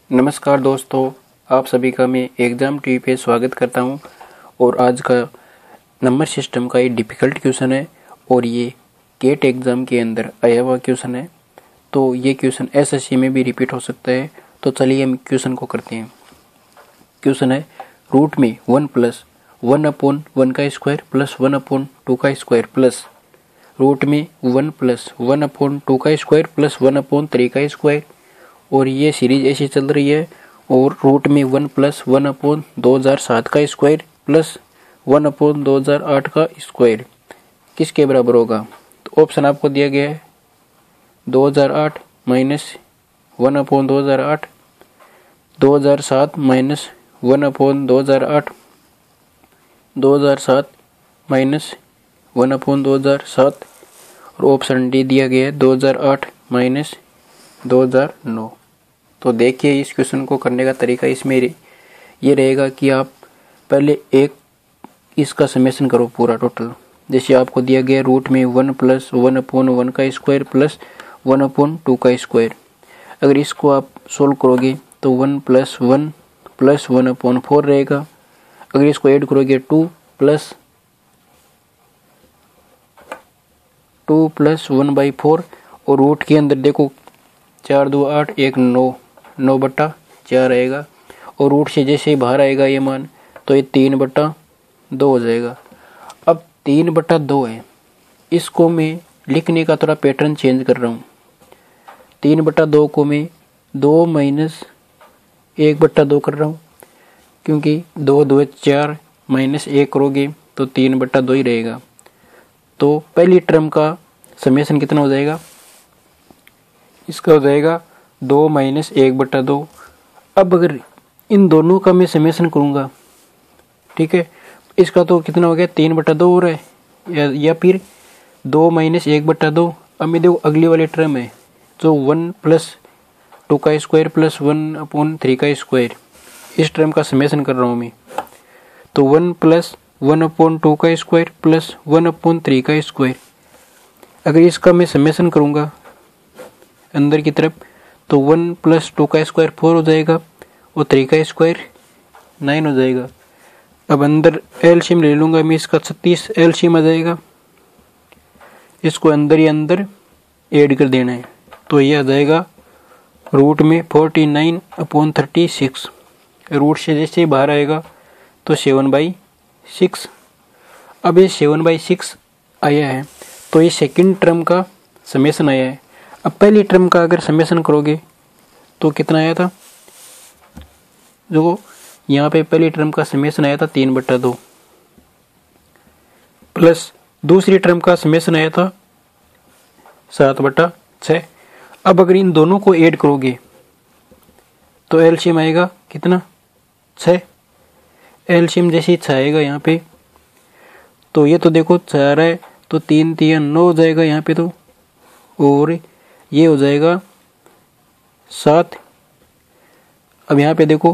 नमस्कार दोस्तों, आप सभी का मैं एग्ज़ाम टीवी पे स्वागत करता हूं। और आज का नंबर सिस्टम का एक डिफ़िकल्ट क्वेश्चन है और ये गेट एग्ज़ाम के अंदर आया हुआ क्वेश्चन है। तो ये क्वेश्चन एसएससी में भी रिपीट हो सकता है। तो चलिए हम क्वेश्चन को करते हैं। क्वेश्चन है रूट में 1 प्लस 1/1 का स्क्वायर प्लस 1/2 का स्क्वायर प्लस रूट में 1 प्लस 1/2 का स्क्वायर प्लस 1/3 का स्क्वायर। और ये सीरीज ऐसी चल रही है। और रूट में 1 प्लस 1/2007 का स्क्वायर प्लस 1/2008 का स्क्वायर किसके बराबर होगा। तो ऑप्शन आपको दिया गया है 2008 माइनस 1/2008, 2007 माइनस 1/2008, 2007 माइनस 1/2007 और ऑप्शन डी दिया गया है 2008 माइनस 2009। तो देखिए इस क्वेश्चन को करने का तरीका इसमें ये रहेगा कि आप पहले एक इसका समेशन करो पूरा टोटल। जैसे आपको दिया गया रूट में 1 प्लस 1/1 का स्क्वायर प्लस 1/2 का स्क्वायर। अगर इसको आप सोल्व करोगे तो 1 प्लस 1 प्लस 1/4 रहेगा। अगर इसको ऐड करोगे 2 प्लस 1/4 और रूट के अंदर देखो 4 2 8 1 9 9/4 आएगा। और रूट से जैसे ही बाहर आएगा ये मान तो ये 3/2 हो जाएगा। अब 3/2 है, इसको मैं लिखने का थोड़ा पैटर्न चेंज कर रहा हूँ। 3/2 को मैं 2 माइनस 1/2 कर रहा हूँ, क्योंकि 2 2 4 माइनस 1 करोगे तो 3/2 ही रहेगा। तो पहली टर्म का समेशन कितना हो जाएगा, इसका हो जाएगा 2 माइनस 1/2। अब अगर इन दोनों का मैं समेशन करूंगा, ठीक है, इसका तो कितना हो गया 3/2 हो रहा है या फिर 2 माइनस 1/2। अब मैं देखो अगली वाली टर्म है जो 1 प्लस 2 का स्क्वायर प्लस 1/3 का स्क्वायर, इस टर्म का समेशन कर रहा हूँ मैं। तो 1 प्लस 1/2 का स्क्वायर प्लस 1/3 का स्क्वायर, अगर इसका मैं समेशन करूंगा अंदर की तरफ तो 1 प्लस 2 का स्क्वायर 4 हो जाएगा और 3 का स्क्वायर 9 हो जाएगा। अब अंदर एलसीएम ले लूंगा मैं, इसका 36 एलसीएम आ जाएगा। इसको अंदर ही अंदर ऐड कर देना है तो ये आ जाएगा रूट में 49/36। रूट से जैसे ही बाहर आएगा तो 7/6। अब ये 7/6 आया है तो ये सेकंड टर्म का समेशन आया है। अब पहली टर्म का अगर समेशन करोगे तो कितना आया था, जो यहाँ पे पहली टर्म का समेशन आया था 3/2 प्लस दूसरी टर्म का समेशन आया था 7/6। अब अगर इन दोनों को ऐड करोगे तो एलसीएम आएगा कितना 6। एलसीएम जैसे 6 आएगा यहाँ पे तो ये तो देखो 4 है तो 3 3 9 हो जाएगा यहाँ पे तो, और ये हो जाएगा 7। अब यहाँ पे देखो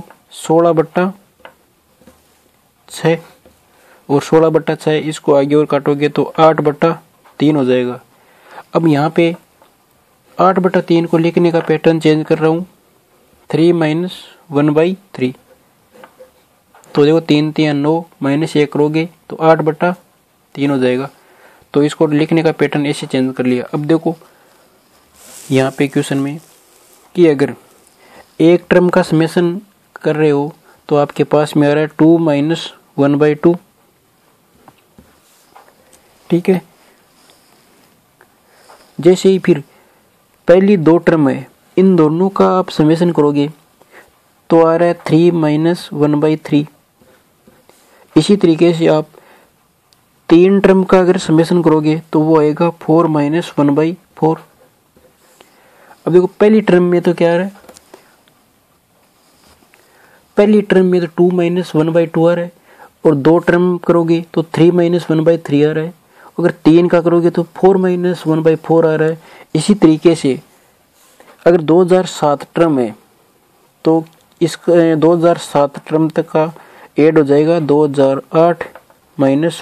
16/6 और 16/6 इसको आगे और काटोगे तो 8/3 हो जाएगा। अब यहाँ पे 8/3 को लिखने का पैटर्न चेंज कर रहा हूँ, 3 माइनस 1/3। तो देखो 3 3 9 माइनस 1 करोगे तो 8/3 हो जाएगा। तो इसको लिखने का पैटर्न ऐसे चेंज कर लिया। अब देखो यहाँ पे क्वेश्चन में कि अगर एक टर्म का समेशन कर रहे हो तो आपके पास में आ रहा है 2 माइनस 1/2, ठीक है। जैसे ही फिर पहली दो टर्म है, इन दोनों का आप समेशन करोगे तो आ रहा है 3 माइनस 1/3। इसी तरीके से आप तीन टर्म का अगर समेशन करोगे तो वो आएगा 4 माइनस 1/4। अब देखो पहली टर्म में तो क्या आ रहा है, पहली टर्म में तो 2 माइनस 1/2 आ रहा है और दो टर्म करोगे तो 3 माइनस 1/3 आ रहा है। अगर 3 का करोगे तो 4 माइनस 1/4 आ रहा है। इसी तरीके से अगर 2007 टर्म है तो इस 2007 टर्म तक का ऐड हो जाएगा 2008 माइनस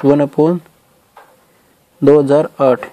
1/2008।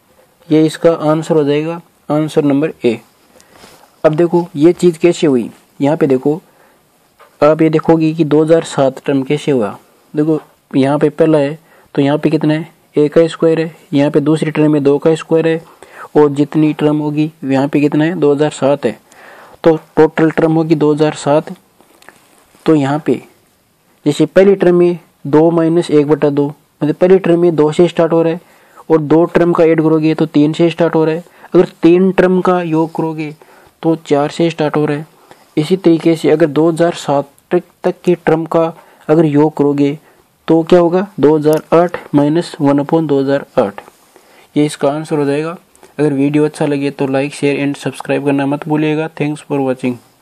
ये इसका आंसर हो जाएगा, आंसर नंबर ए। अब देखो ये चीज़ कैसे हुई, यहाँ पे देखो, आप ये देखोगे कि 2007 टर्म कैसे हुआ। देखो यहाँ पे पहला है तो यहाँ पे कितना है, a का स्क्वायर है, यहाँ पे दूसरी टर्म में 2 का स्क्वायर है, और जितनी टर्म होगी यहाँ पे कितना है, 2007 है। तो टोटल टर्म होगी 2007। तो यहाँ पे जैसे पहली टर्म में 2 माइनस 1/2, मतलब पहली टर्म में 2 से स्टार्ट हो रहा है, और 2 टर्म का ऐड करोगे तो 3 से स्टार्ट हो रहा है। अगर 3 टर्म का योग करोगे तो 4 से स्टार्ट हो रहा है। इसी तरीके से अगर 2007 तक की टर्म का अगर योग करोगे तो क्या होगा, 2008 माइनस 1/2008। ये इसका आंसर हो जाएगा। अगर वीडियो अच्छा लगे तो लाइक शेयर एंड सब्सक्राइब करना मत भूलिएगा। Thanks for watching.